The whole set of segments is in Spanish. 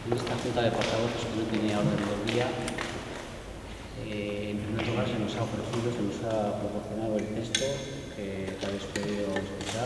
En esta junta de portavoces que no tenía orden del día, en primer lugar se nos ha ofrecido, se nos ha proporcionado el texto que habéis podido escuchar.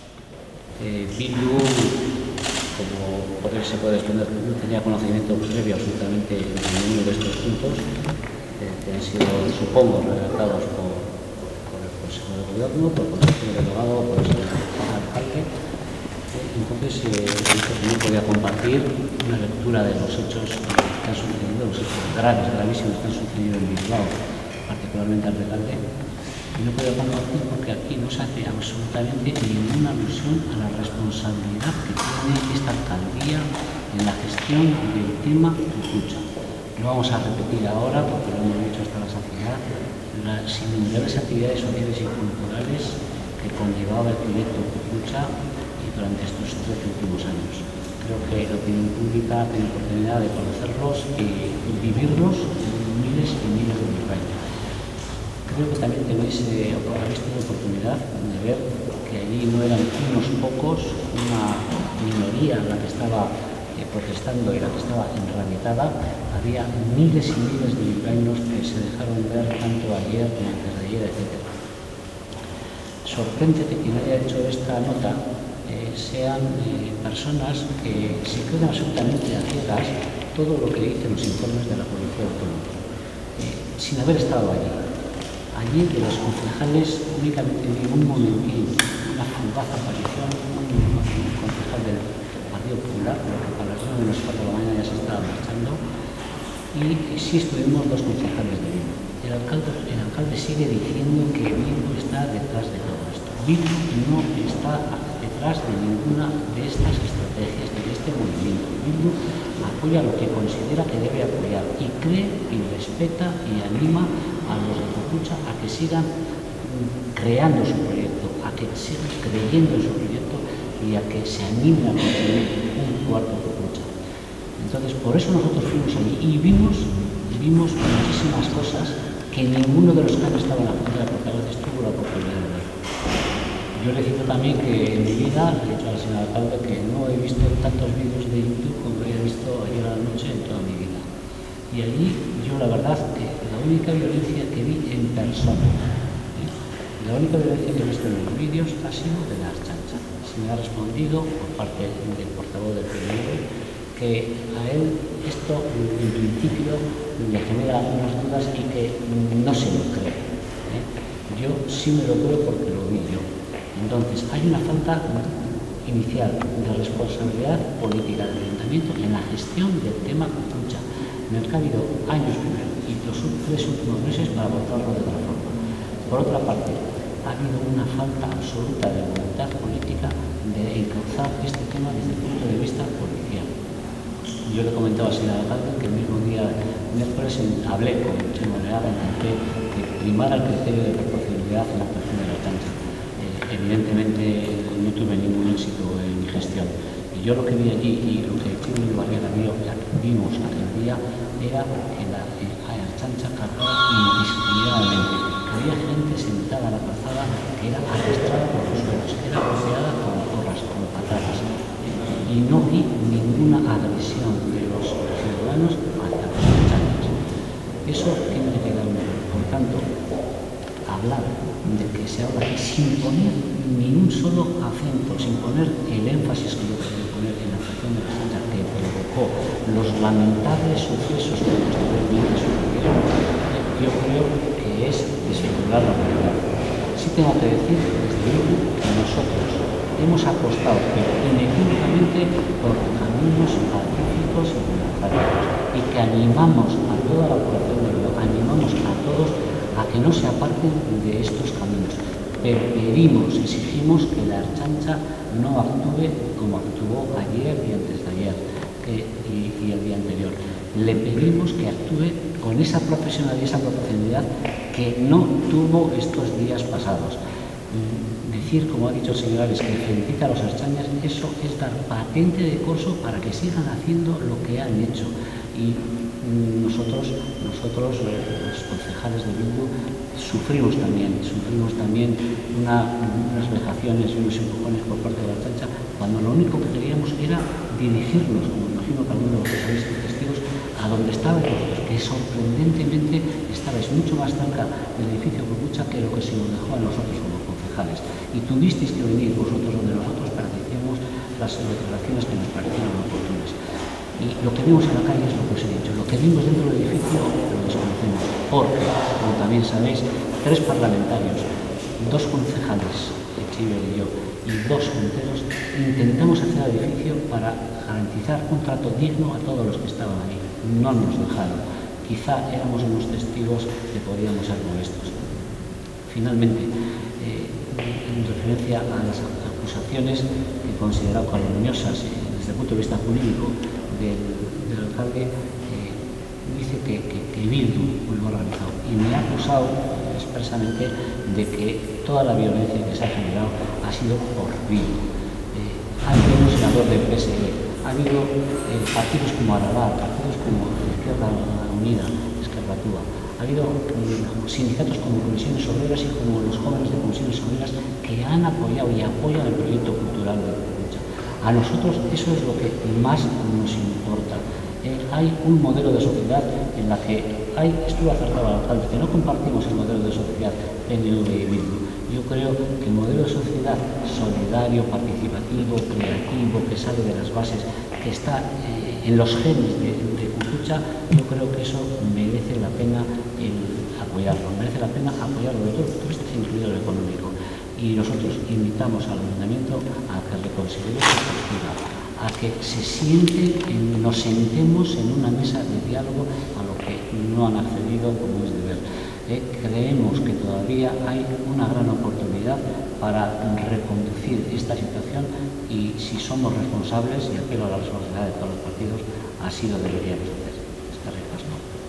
Bildu, como se puede extender, no tenía conocimiento previo absolutamente de ninguno de estos puntos, que han sido, supongo, redactados por el Consejo de Gobierno, por el Consejo Delegado, por el señor alcalde. Entonces, no podía compartir una lectura de los hechos que están sucediendo, los hechos graves, gravísimos que están sucediendo en Bilbao, particularmente al alcalde. Y no podía compartir porque aquí no se hace absolutamente ninguna alusión a la responsabilidad que tiene esta alcaldía en la gestión del tema Cucucha. No vamos a repetir ahora, porque lo hemos dicho hasta la saciedad, las innumerables actividades sociales y culturales que conllevaba el proyecto Cucucha durante estos 13 últimos años. Creo que la opinión pública tiene oportunidad de conocerlos y vivirlos miles y miles de bilbaínos. Creo que también habéis tenido oportunidad de ver que allí no eran unos pocos, una minoría la que estaba protestando y la que estaba enrabitada. Había miles y miles de bilbaínos que se dejaron ver tanto ayer como antes de ayer, etc. Sorprende que quien haya hecho esta nota sean personas que se creen absolutamente a ciegas todo lo que dicen los informes de la Policía Autónoma, sin haber estado allí. Allí de los concejales únicamente vi un momentín, una fugaz aparición, un concejal del Partido Popular, pero que para las 9 menos 4 de la mañana ya se estaba marchando, y sí estuvimos dos concejales de Bildu. El alcalde sigue diciendo que Bildu está detrás de todo esto. Bildu no está detrás de ninguna de estas estrategias, de este movimiento. Bildu apoya lo que considera que debe apoyar y cree y respeta y anima a los de Cucucha a que sigan creando su proyecto, a que sigan creyendo en su proyecto y a que se animen a construir un cuarto Cucucha. Entonces, por eso nosotros fuimos allí y vimos muchísimas cosas que ninguno de los que han estado en la Junta de Portavoces tuvo la oportunidad de ver. Yo le cito también que en mi vida, he dicho al señor alcalde, que no he visto tantos vídeos de YouTube como he visto ayer a la noche en toda mi vida. Y allí yo la verdad que la única violencia que vi en persona, la única violencia que he visto en los vídeos ha sido de la Ertzaintza. Se me ha respondido por parte del portavoz del PNV que a él esto en principio le genera algunas dudas y que no se lo cree. Yo sí me lo creo porque lo vi yo. Entonces, hay una falta inicial de responsabilidad política del ayuntamiento en la gestión del tema Cucucha, en el que ha habido años primero y los 3 últimos meses para votarlo de otra forma. Por otra parte, ha habido una falta absoluta de voluntad política de encauzar este tema desde el punto de vista policial. Yo le comentaba al señor alcalde que el mismo día, miércoles, hablé con el señor Oleaga, intenté que primara el criterio de proporcionalidad en la actuación de la Ertzaintza. Evidentemente no tuve ningún éxito en mi gestión. Y yo lo que vi allí y lo que Chimo y Barriera vimos aquel día era que la Ertzaintza cargaba indiscriminadamente. Había gente sentada en la calzada que era arrastrada por los suelos, era golpeada con porras, con patadas. Y no vi ninguna agresión de los ciudadanos hacia los ertzainas. Eso tiene que quedar muy bien. Por tanto, hablar de que se habla aquí sin poner ni un solo acento, sin poner el énfasis que yo quería poner en la actuación de la Ertzaintza que provocó los lamentables sucesos que posteriormente sucedieron, yo creo que es desfigurar la realidad. Sí tengo que decir desde luego que nosotros hemos apostado, pero inequívocamente, por caminos pacíficos y democráticos y que animamos a toda la población de Bilbao, animamos a todos a que no se aparten de estos caminos. Pero pedimos, exigimos que la Ertzaintza no actúe como actuó ayer y antes de ayer y el día anterior. Le pedimos que actúe con esa profesionalidad y esa proporcionalidad que no tuvo estos días pasados. Decir, como ha dicho el señor Ares, que felicita a los ertzainas, eso es dar patente de corso para que sigan haciendo lo que han hecho. Y nosotros los concejales de Bildu, sufrimos también unas vejaciones y unos empujones por parte de la Ertzaintza, cuando lo único que queríamos hacíamos era dirigirnos, como imagino que algunos de los que habéis sido testigos, a donde estabais vosotros, que sorprendentemente estabais mucho más cerca del edificio Copucha que lo que se nos dejó a nosotros como concejales. Y tuvisteis que venir vosotros donde nosotros para que hiciéramos las declaraciones que nos parecieron oportunas. Y lo que vimos en la calle es lo que os he dicho. Lo que vimos dentro del edificio lo desconocemos. Porque, como también sabéis, 3 parlamentarios, 2 concejales, Chiver y yo, y 2 junteros, intentamos hacer el edificio para garantizar un trato digno a todos los que estaban ahí. No nos dejaron. Quizá éramos unos testigos que podíamos ser molestos. Finalmente, en referencia a las acusaciones que he considerado calumniosas desde el punto de vista jurídico del alcalde, dice que Bildu lo ha organizado y me ha acusado expresamente de que toda la violencia que se ha generado ha sido por Bildu. Ha habido un senador del PSE, ha habido partidos como Aragá, partidos como Izquierda Unida, Esquerra Túa, ha habido sindicatos como Comisiones Obreras y como los jóvenes de Comisiones Obreras que han apoyado y apoyan el proyecto cultural de Copucha. A nosotros eso es lo que más nos importa. Hay un modelo de sociedad en la que estuvo acertado al alcalde, que no compartimos el modelo de sociedad PNV y Bildu. Yo creo que el modelo de sociedad solidario, participativo, creativo, que sale de las bases, que está en los genes de Copucha, yo creo que eso merece la pena apoyarlo, merece la pena apoyarlo de todo punto de vista, incluido lo económico. Y nosotros invitamos al ayuntamiento a que reconsidere su postura, a que nos sentemos en una mesa de diálogo a lo que no han accedido como es deber. Creemos que todavía hay una gran oportunidad para reconducir esta situación y si somos responsables, y apelo a la responsabilidad de todos los partidos, así lo deberíamos hacer. Está